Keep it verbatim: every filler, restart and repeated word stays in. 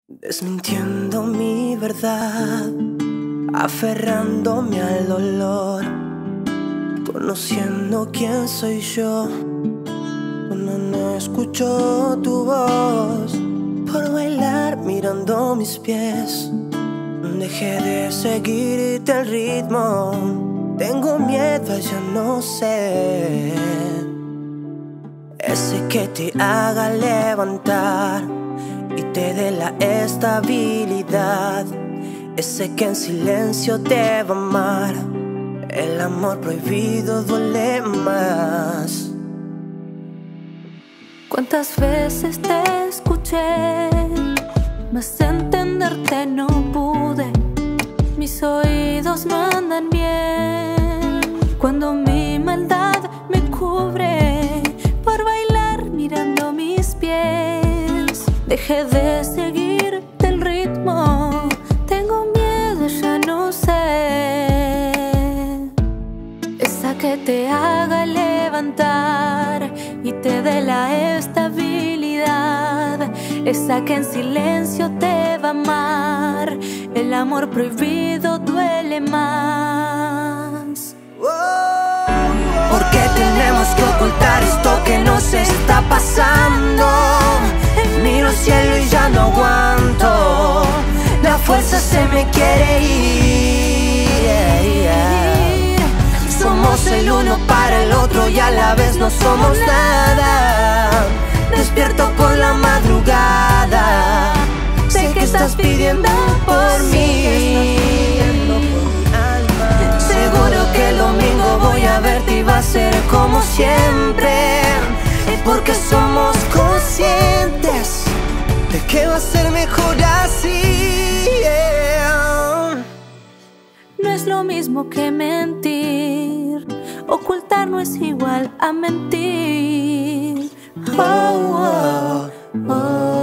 Desmintiendo mi verdad, aferrándome al dolor, conociendo quién soy yo. Cuando no escucho tu voz, por bailar mirando mis pies, dejé de seguirte el ritmo. Tengo miedo a ya no sé, ese que te haga levantar y te dé la estabilidad, ese que en silencio te va a amar. El amor prohibido duele más. ¿Cuántas veces te escuché, mas entenderte no pude? Mis oídos no andan bien cuando mi maldad me cubre, por bailar mirando mis pies. Dejé de seguirte el ritmo, tengo miedo, ya no sé. Esa que te haga levantar y te dé la estabilidad, esa que en silencio te va a amar. El amor prohibido duele más. ¿Por qué tenemos que ocultar esto que nos está pasando? Miro el cielo y ya no aguanto, la fuerza se me quiere ir. Somos el uno para el otro y a la vez no somos nada. Despierto por la madrugada, sé que estás pidiendo por mí. Seguro que el domingo voy a verte y va a ser como siempre, porque somos conscientes de que va a ser mejor así, yeah. No es lo mismo que mentir, ocultar no es igual a mentir. Oh, oh, oh.